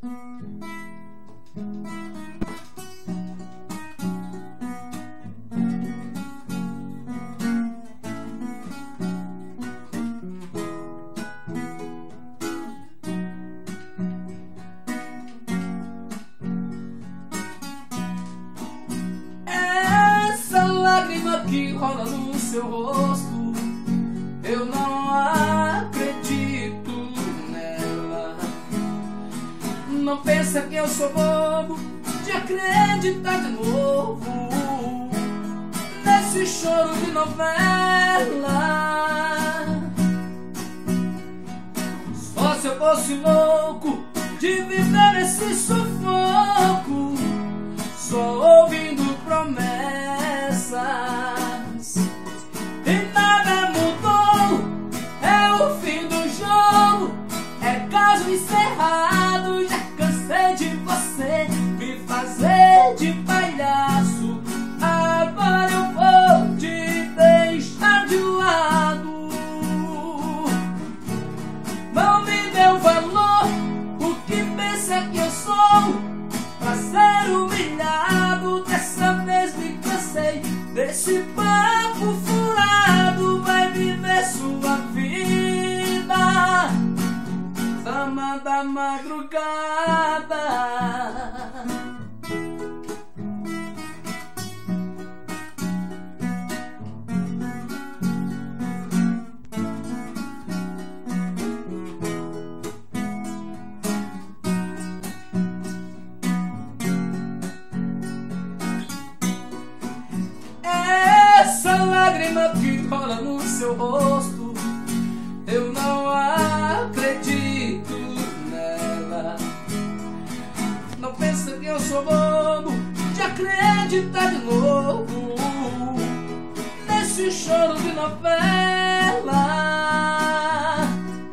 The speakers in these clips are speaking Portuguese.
Essa lágrima que rola no seu rosto, eu não acredito nela. Não pensa que eu sou bobo de acreditar de novo nesse choro de novela. Só se eu fosse louco de viver nesse sufoco, só ouvindo promessas, e nada mudou. É o fim do jogo, é caso encerrado. Já cansei de você me fazer de palhaço. Agora eu vou te deixar de lado. Não me deu valor, o que pensa que eu sou pra ser humilhado? Dessa vez me cansei desse papo furado. Vai viver sua vida, dama da madrugada. Essa lágrima que rola no seu rosto, eu não acredito nela. Não pensa que eu sou bobo de acreditar de novo nesse choro de novela.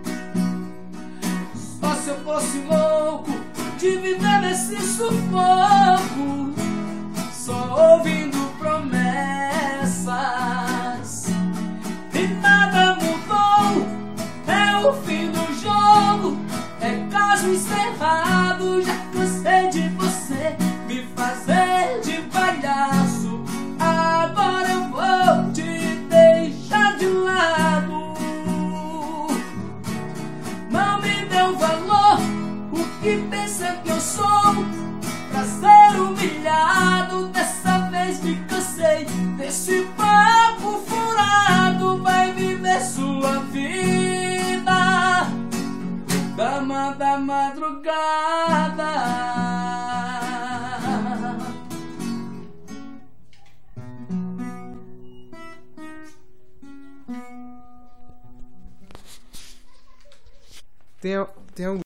Só se eu fosse louco de viver nesse sufoco, só ouvindo promessas, e nada mudou. É o fim do jogo, é caso encerrado. Já cansei de você me fazer de palhaço. Agora eu vou te deixar de lado. Não me deu valor, o que pensa que eu sou pra ser humilhado? Dessa vez me cansei desse papo furado. Vai viver sua vida, dama da madrugada. Tem um